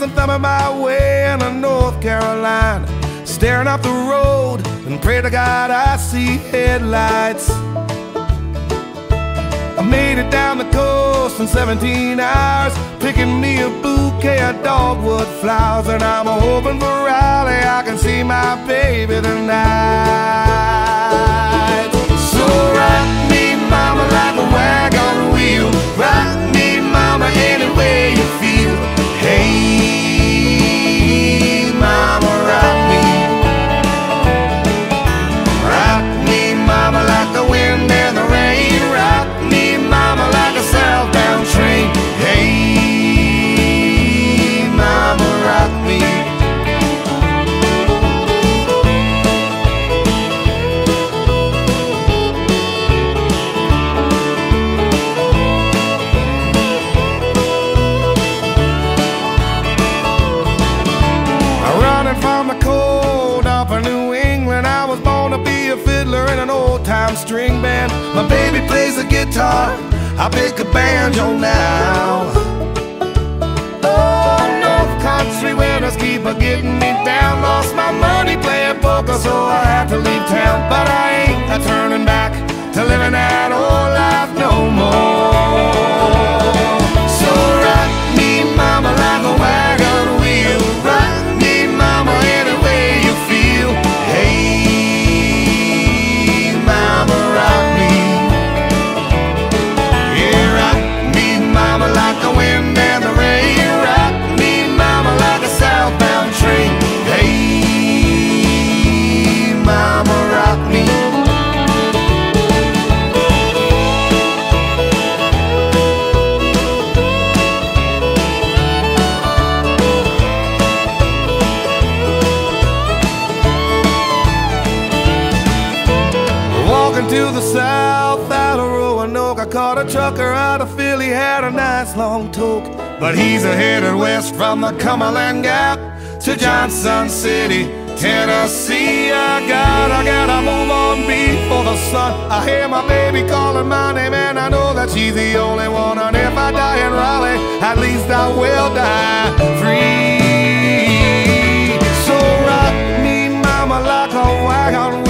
I'm thumbing my way into North Carolina, staring up the road and pray to God I see headlights. I made it down the coast in 17 hours, picking me a bouquet of dogwood flowers, and I'm hoping for Raleigh I can see my baby tonight. So rock me, mama, like a wagon wheel. Rock me, mama, any way you feel. Hey, mama, rock me. Rock me, mama, like the wind and the rain. Rock me, mama, like a southbound train. Hey, mama, rock me. From the cold up in New England, I was born to be a fiddler in an old-time string band. My baby plays the guitar, I pick a banjo now. Oh, North Country winters keep getting me down. Lost my money playing poker, so I had to leave town. But I ain't turning back to living that old life no more. So rock me, mama, like a wagon wheel. Rock mama, any way you feel. Hey, mama, rock me. Yeah, rock me, mama, like the wind and the rain. Rock me, mama, like a southbound train. Hey, mama, rock me. To the south out of Roanoke, I caught a trucker out of Philly, had a nice long toke. But he's headed west from the Cumberland Gap to Johnson City, Tennessee. I gotta move on before the sun. I hear my baby calling my name, and I know that she's the only one. And if I die in Raleigh, at least I will die free. So rock me, mama, like a wagon